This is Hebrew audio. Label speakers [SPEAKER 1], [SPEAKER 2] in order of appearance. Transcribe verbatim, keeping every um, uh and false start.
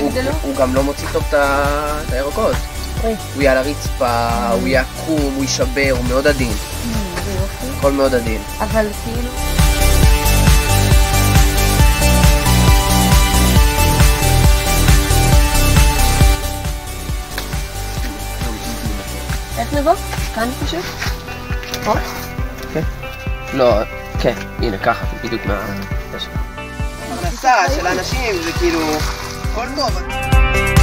[SPEAKER 1] הוא גם לא מוציא טוב את הירקות. הוא יהיה על הרצפה, הוא יהיה עקום, הוא יישבר, הוא מאוד עדין. הכל מאוד עדין.
[SPEAKER 2] אבל כאילו... איך נבוא? כאן פשוט? או?
[SPEAKER 1] כן. לא, כן, הנה ככה, בדיוק מה... הכנסה של אנשים זה כאילו... הכל טוב.